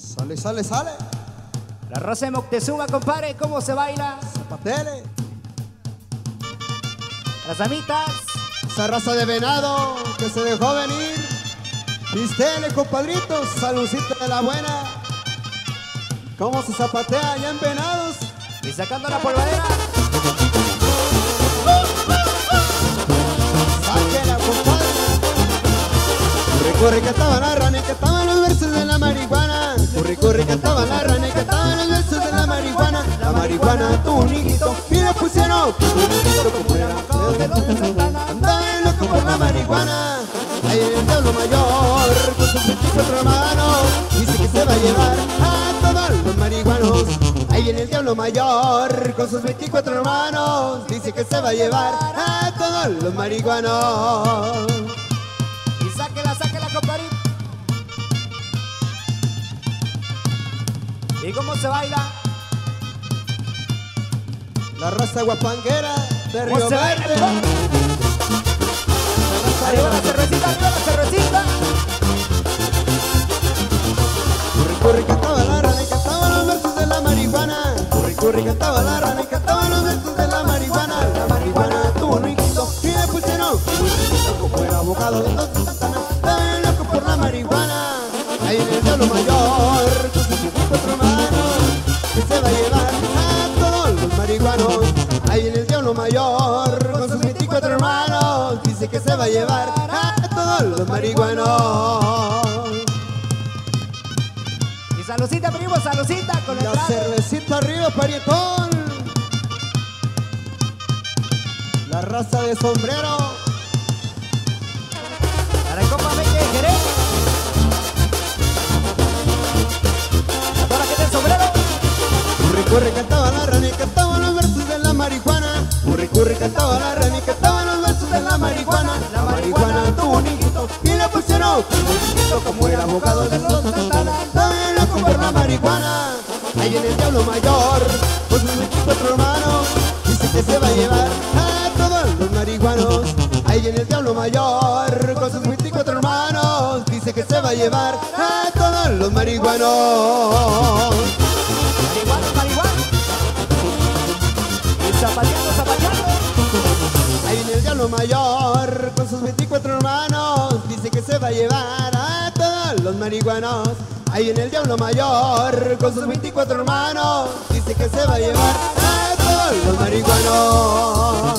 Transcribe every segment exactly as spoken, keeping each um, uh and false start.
Sale, sale, sale. La raza de Moctezuma, compadre, ¿cómo se baila? Zapatele. Las amitas. Esa raza de venado que se dejó venir. Pistele, compadritos, saludcita de la buena. ¿Cómo se zapatea allá en Venados? Y sacando la polvadera. Sáquela, compadre. Curri, curri, cantaba la rana y cantaban los versos de la marihuana. Curri, curri, cantaba la rana y cantaban los versos de la marihuana. La marihuana, tu niñito, y le pusieron tu niñito como era bocado de los de Santana. Andaba bien loco por la marihuana. Ahí en el diablo mayor, con sus veinticuatro hermanos, dice que se va a llevar a todos los marihuanos. Ahí en el diablo mayor, con sus veinticuatro hermanos, dice que se va a llevar a todos los marihuanos. Y sáquela, sáquela, compadre. ¿Y cómo se baila? La raza guapanguera de ¿Cómo Río se baila? Verde. Arriba la cervecita, arriba la cervecita. Curri, curri, cantaba la rana y cantaba los versos de la marihuana. Curri, curri, cantaba la rana y cantaba los versos de la marihuana. La marihuana tuvo un hijito y le pusieron un hijito como era abogado de los de Santana. Estaba bien loco por la marihuana. Ahí en el diablo mayor, con sus veinticuatro hermanos, que se va a llevar a todos los marihuanos. Ahí en el diablo mayor, con sus veinticuatro hermanos, dice que se va a llevar a todos los marihuanos. Y saludcita, primo, saludcita con el La trago. cervecita arriba, parietón. La raza de sombrero. Para el compa Meque de Jerez. A toda la gente del sombrero. Curri, curri, cantaba la rana y cantaba los versos de la marihuana. Curri, curri, cantaba la rana y cantaba los versos de la marihuana. La marihuana tuvo un hijito y le pusieron un hijito como era abogado de los Santana. Estaba bien loco por la marihuana. Ahí en el diablo mayor, con sus veinticuatro hermanos, dice que se va a llevar a todos los marihuanos. Ahí en el diablo mayor, con sus veinticuatro hermanos, dice que se va a llevar a todos los marihuanos. Marihuana, marihuana. Y zapateando, zapateando. Ahí en el diablo mayor, con sus veinticuatro hermanos, dice que se va a llevar a todos los marihuanos. Ahí en el diablo mayor, con sus veinticuatro hermanos, dice que se va a llevar a todos los marihuanos.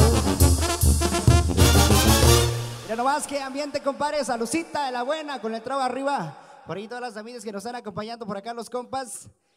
Mira nomás qué ambiente, compadre. Saludcita de la buena con el trago arriba. Por ahí todas las amigas que nos están acompañando por acá, los compas.